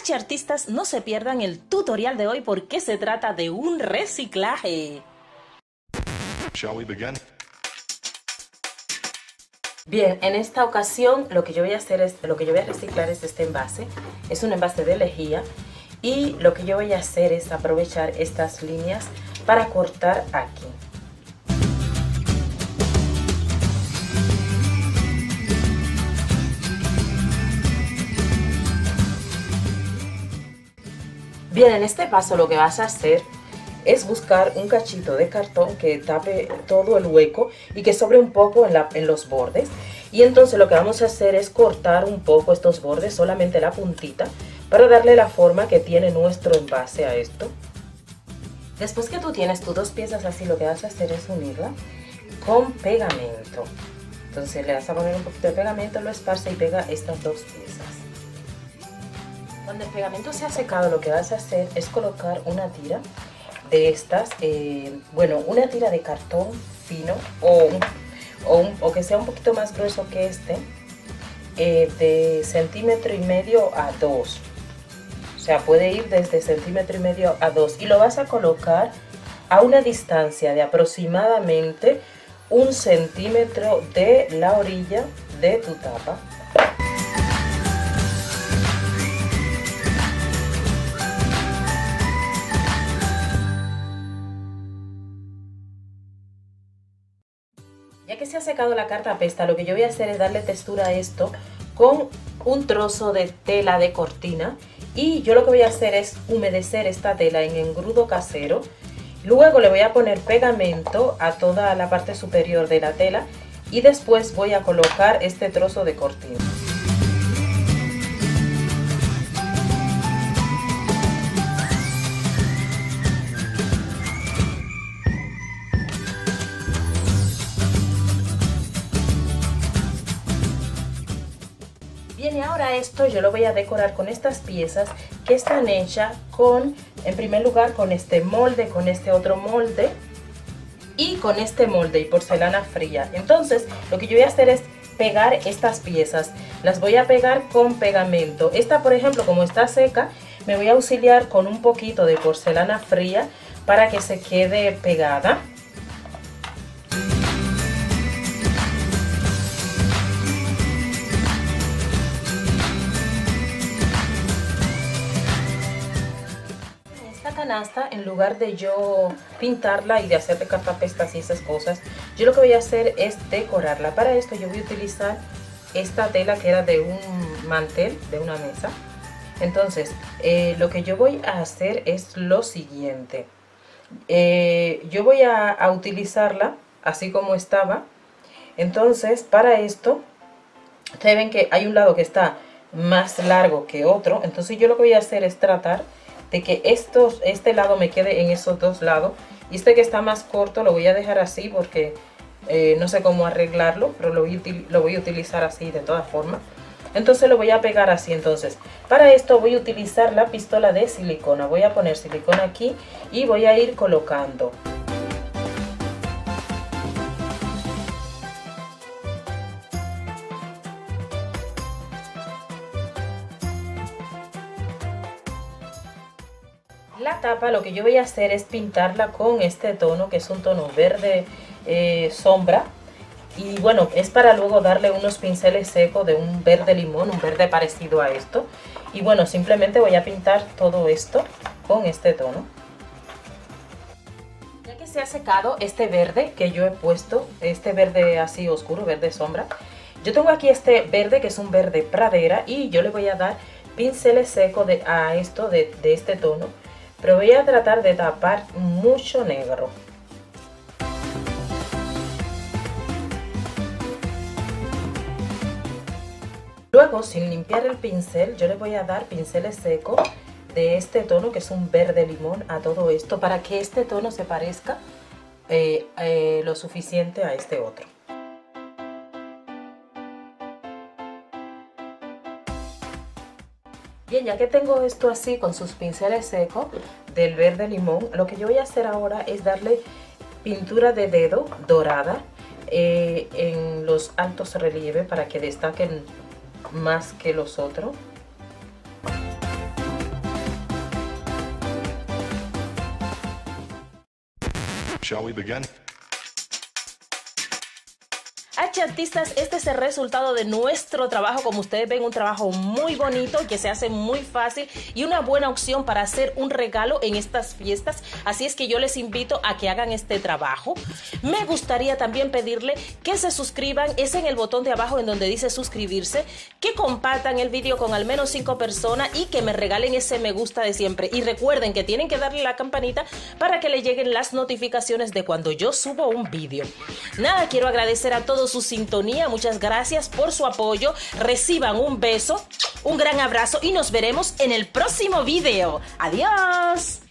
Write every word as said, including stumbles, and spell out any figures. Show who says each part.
Speaker 1: Archartistas, no se pierdan el tutorial de hoy porque se trata de un reciclaje.
Speaker 2: Shall we begin?
Speaker 1: Bien, en esta ocasión lo que yo voy a hacer es, lo que yo voy a reciclar es este envase. Es un envase de lejía y lo que yo voy a hacer es aprovechar estas líneas para cortar aquí. Bien, en este paso lo que vas a hacer es buscar un cachito de cartón que tape todo el hueco y que sobre un poco en, la, en los bordes. Y entonces lo que vamos a hacer es cortar un poco estos bordes, solamente la puntita, para darle la forma que tiene nuestro envase a esto. Después que tú tienes tus dos piezas así, lo que vas a hacer es unirla con pegamento. Entonces le vas a poner un poquito de pegamento, lo esparce y pega estas dos piezas. Cuando el pegamento se ha secado, lo que vas a hacer es colocar una tira de estas, eh, bueno, una tira de cartón fino o, o, un, o que sea un poquito más grueso que este, eh, de centímetro y medio a dos. O sea, puede ir desde centímetro y medio a dos. Y lo vas a colocar a una distancia de aproximadamente un centímetro de la orilla de tu tapa. Ya que se ha secado la cartapesta, lo que yo voy a hacer es darle textura a esto con un trozo de tela de cortina. Y yo lo que voy a hacer es humedecer esta tela en engrudo casero. Luego le voy a poner pegamento a toda la parte superior de la tela. Y después voy a colocar este trozo de cortina. Bien, y ahora esto yo lo voy a decorar con estas piezas que están hechas con, en primer lugar, con este molde, con este otro molde y con este molde y porcelana fría. Entonces, lo que yo voy a hacer es pegar estas piezas. Las voy a pegar con pegamento. Esta, por ejemplo, como está seca, me voy a auxiliar con un poquito de porcelana fría para que se quede pegada. Canasta, en lugar de yo pintarla y de hacerle cartapestas y esas cosas, yo lo que voy a hacer es decorarla. Para esto yo voy a utilizar esta tela que era de un mantel, de una mesa. Entonces eh, lo que yo voy a hacer es lo siguiente. Eh, yo voy a, a utilizarla así como estaba. Entonces para esto ustedes ven que hay un lado que está más largo que otro. Entonces yo lo que voy a hacer es tratar de que estos, este lado me quede en esos dos lados. Y este que está más corto lo voy a dejar así porque eh, no sé cómo arreglarlo, pero lo voy, lo voy a utilizar así de todas formas. Entonces lo voy a pegar así. Entonces para esto voy a utilizar la pistola de silicona. Voy a poner silicona aquí y voy a ir colocando. La tapa lo que yo voy a hacer es pintarla con este tono, que es un tono verde eh, sombra. Y bueno, es para luego darle unos pinceles secos de un verde limón, un verde parecido a esto. Y bueno, simplemente voy a pintar todo esto con este tono. Ya que se ha secado este verde que yo he puesto, este verde así oscuro, verde sombra, yo tengo aquí este verde que es un verde pradera y yo le voy a dar pinceles secos de, a esto de, de este tono. Pero voy a tratar de tapar mucho negro. Luego, sin limpiar el pincel, yo le voy a dar pinceles secos de este tono, que es un verde limón, a todo esto, para que este tono se parezca eh, eh, lo suficiente a este otro. Bien, ya que tengo esto así con sus pinceles secos del verde limón, lo que yo voy a hacer ahora es darle pintura de dedo dorada eh, en los altos relieves para que destaquen más que los otros.
Speaker 2: Shall we begin?
Speaker 3: H artistas, este es el resultado de nuestro trabajo. Como ustedes ven, un trabajo muy bonito que se hace muy fácil y una buena opción para hacer un regalo en estas fiestas. Así es que yo les invito a que hagan este trabajo. Me gustaría también pedirle que se suscriban, es en el botón de abajo en donde dice suscribirse, que compartan el vídeo con al menos cinco personas y que me regalen ese me gusta de siempre. Y recuerden que tienen que darle la campanita para que le lleguen las notificaciones de cuando yo subo un vídeo. Nada, quiero agradecer a todos su sintonía, muchas gracias por su apoyo, reciban un beso, un gran abrazo y nos veremos en el próximo video. Adiós.